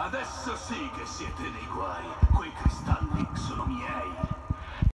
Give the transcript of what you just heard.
Adesso sì che siete nei guai, quei cristalli